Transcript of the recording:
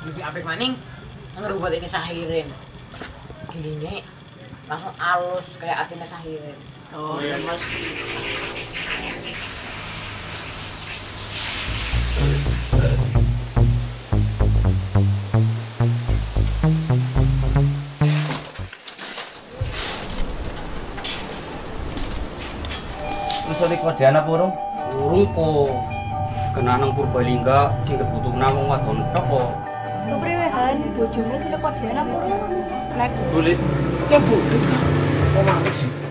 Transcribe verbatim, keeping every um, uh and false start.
lebih apik maning ngerubah ini Sahirin. Gini langsung halus kayak Atina Sahirin. Oh, ya Mas. Terus oleh kemudian apa urung? Urung kok kena nang Purbalingga sing kebutuh namung wadon tok kok. Kepriwehan bojomu sing kodean apa ora? Nek boleh Ya boleh. Kok manik sih?